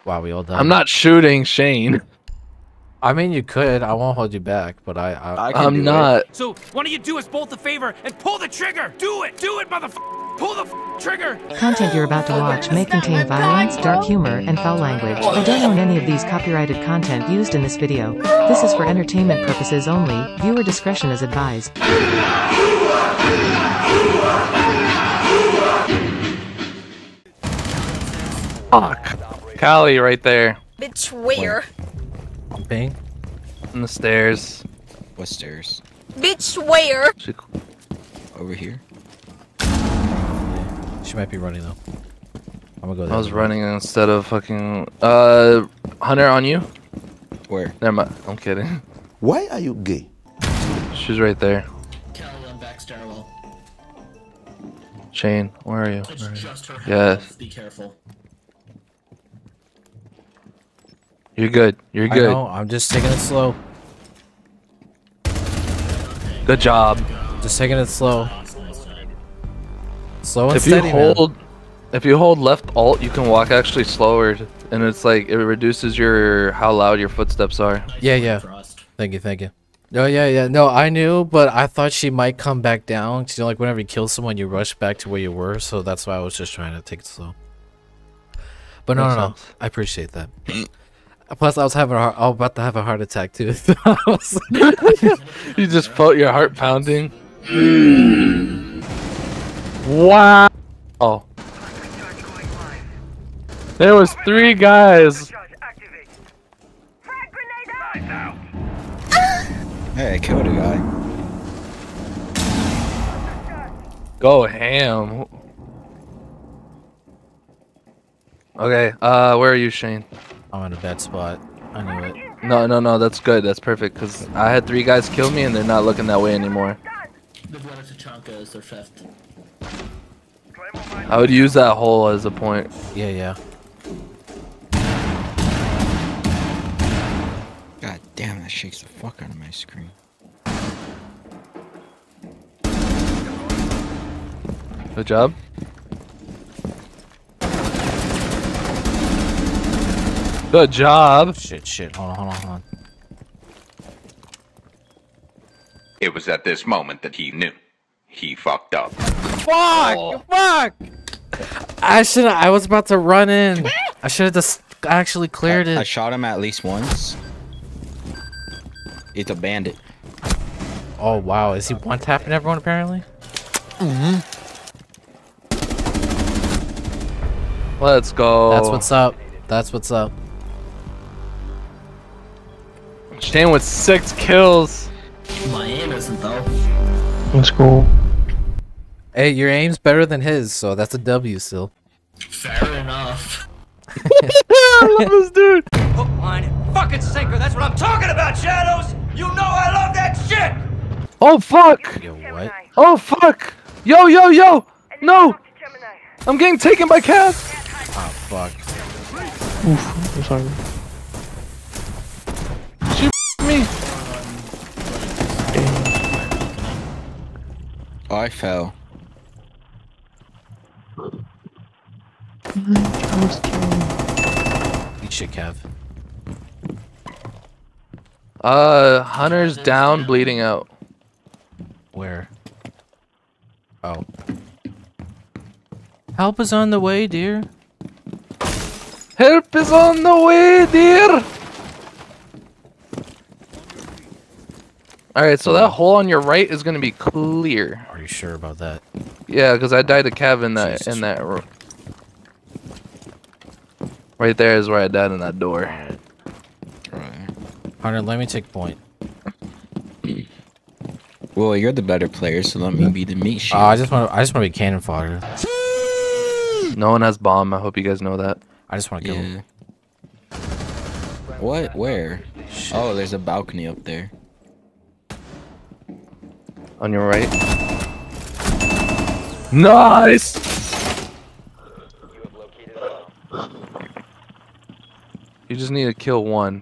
Wow, we all done. I'm not shooting Shane. I mean, you could. I won't hold you back, but I'm not. So why don't you do us both a favor and pull the trigger? Do it, motherfucker! Pull the trigger! Content you're about to watch may contain violence, dark humor, and foul language. I don't own any of these copyrighted content used in this video. This is for entertainment purposes only. Viewer discretion is advised. Fuck. Callie right there. Bitch, where? Ping. On the stairs. What stairs? Bitch, where? Over here? She might be running though. I'm gonna go there. I was running instead of fucking. Hunter on you? Where? Never mind. I'm kidding. Why are you gay? She's right there. Kelly on back stairwell. Shane, where are you? It's just her Yes. health. Be careful. You're good. You're I good. know, I'm just taking it slow. Good job. Just taking it slow. Slow and If steady, you hold, if you hold left alt, you can walk actually slower, and it's like it reduces your how loud your footsteps are. Yeah, yeah. Thank you, thank you. No, yeah. No, I knew, but I thought she might come back down. You know, like whenever you kill someone, you rush back to where you were, so that's why I was just trying to take it slow. But no. I appreciate that. Plus, I was about to have a heart attack too. You just felt your heart pounding. Wow. Oh. There was 3 guys. Hey, I killed a guy. Go ham. Okay, where are you, Shane? I'm in a bad spot. I knew it. No, that's good. That's perfect, because I had 3 guys kill me, and they're not looking that way anymore. They've led us to Chanka as their fifth. I would use that hole as a point. Yeah. God damn, that shakes the fuck out of my screen. Good job. Good job. Shit. Hold on. It was at this moment that he knew. He fucked up. Fuck! I was about to run in. I should have just actually cleared I it. shot him at least once. It's a bandit. Oh wow, is he one-tapping everyone apparently? Let's go. That's what's up. Shane with 6 kills. My aim isn't though. Let's go. Hey, your aim's better than his, so that's a W still. Fair enough. I love this dude. Hook, line, and fucking sinker. That's what I'm talking about, Shadows. You know I love that shit. Oh fuck. Yo, what? Oh fuck. Yo. No. I'm getting taken by Cav. Oh fuck. Oof, I'm sorry. She me. Oh, I fell. Eat shit, Kev. Hunter's down, bleeding out. Where? Oh. Help is on the way, dear. Help is on the way, dear. Alright, so that hole on your right is gonna be clear. Are you sure about that? Yeah, because I died to Cav in that room. Right there is where I died in that door. Hunter, let me take point. Well, you're the better player, so let me be the meat shield. I just want to be cannon fodder. No one has bomb. I hope you guys know that. I just want to kill him. What? Where? Shit. Oh, there's a balcony up there. On your right. Nice! You just need to kill one.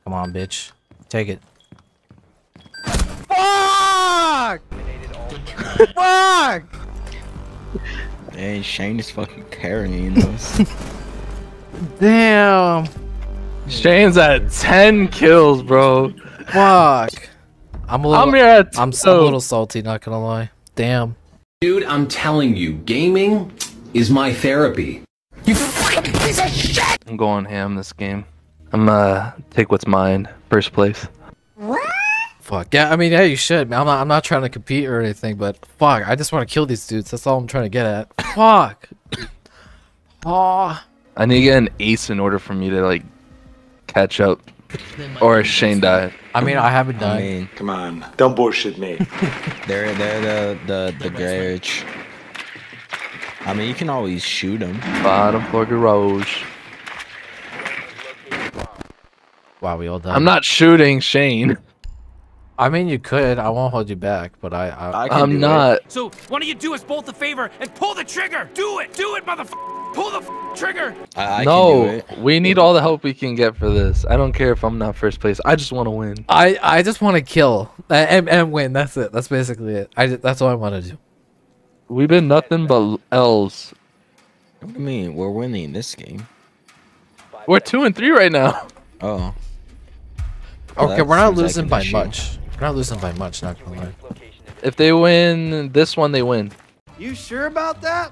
Come on, bitch. Take it. Fuck! Fuck! Hey, Shane is fucking carrying us. Damn. Shane's at 10 kills, bro. Fuck. I'm here at I'm a little salty, not gonna lie. Damn. Dude, I'm telling you, gaming is my therapy. You fucking piece of shit! I'm going ham this game. I'm take what's mine. First place. Fuck. Yeah, I mean, yeah, you should. I'm not trying to compete or anything, but fuck, I just want to kill these dudes. That's all I'm trying to get at. Fuck. Oh. I need to get an ace in order for me to like catch up. Or Shane died. I mean, I haven't died. I mean, Come on, don't bullshit me. they're the garage. I mean, you can always shoot them. Bottom floor garage. Wow, we all died. I'm not shooting Shane. I mean, you could. I won't hold you back, but I'm not. So why don't you do us both a favor and pull the trigger? Do it, motherfucker. Pull the trigger. I can do No, it. we need all the help we can get for this. I don't care if I'm not first place. I just want to win. I just want to kill and win. That's it. That's basically it. That's all I want to do. We've been nothing but L's. What do you mean? We're winning this game. We're 2 and 3 right now. Oh. Okay, that we're not seems like losing an by issue. much. We're not losing by much. Not gonna lie. If they win this one, they win. You sure about that?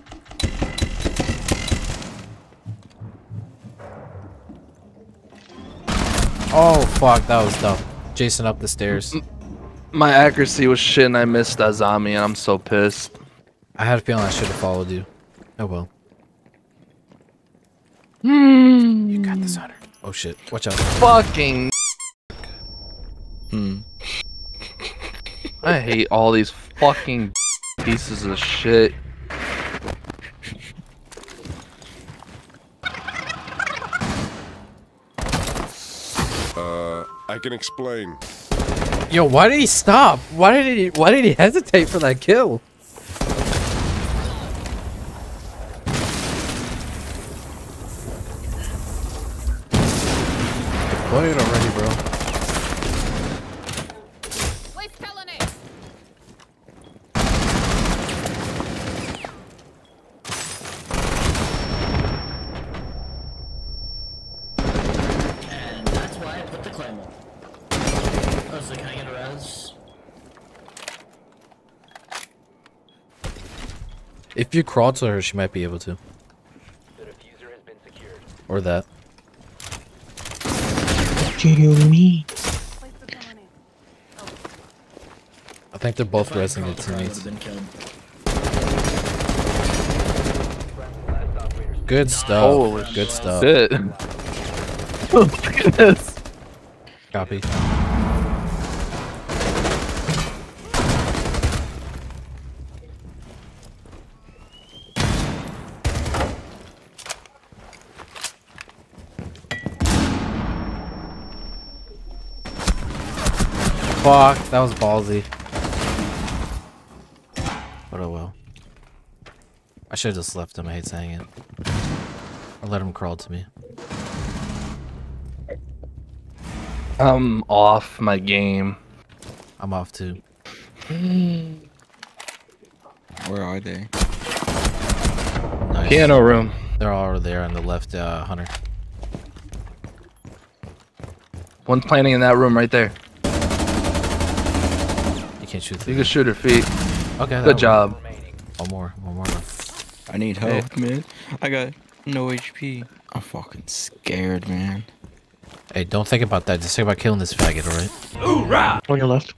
Oh fuck, that was dumb. Jason up the stairs. My accuracy was shit and I missed Azami and I'm so pissed. I had a feeling I should have followed you. Oh well. You got this, Hunter. Oh shit, watch out. Fucking. Hmm. I hate all these fucking pieces of shit. I can explain. Yo, why did he stop? Why did he hesitate for that kill? Play it already, bro. And that's why I put the claymore. Oh, so can I get a res? If you crawl to her, she might be able to. Or that. I think they're both resing their teammates. Good stuff. Holy Good stuff. shit. Look at this. Copy. Fuck, that was ballsy. But oh well. I should have just left him, I hate saying it. Or let him crawl to me. I'm off my game. I'm off too. Where are they? Nice. Piano room. They're all over there on the left, Hunter. One's planning in that room right there. You can't shoot You through can shoot her feet. Okay, Good job. One more. I need help, man. I got no HP. I'm fucking scared, man. Hey, don't think about that. Just think about killing this faggot, alright? Hoorah! On your left.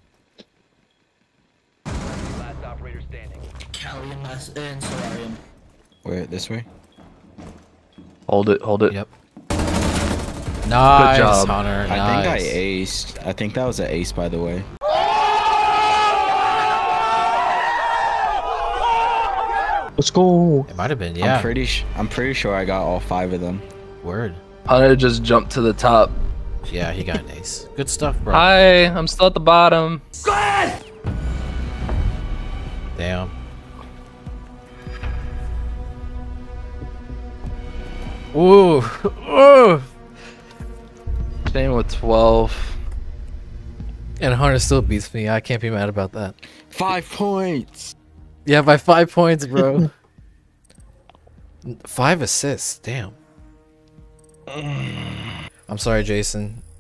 Callium last in Solarium. Where? This way? Hold it, hold it. Yep. Nice, job. Hunter. Nice. I think I aced. I think that was an ace, by the way. Let's go. It might have been, yeah. I'm pretty sure I got all 5 of them. Word. Hunter just jumped to the top. Yeah, he got an ace. Good stuff, bro. Hi, I'm still at the bottom. Damn. Ooh. Ooh. Staying with 12. And Hunter still beats me. I can't be mad about that. 5 points. Yeah, by 5 points, bro. 5 assists. Damn. I'm sorry, Jason.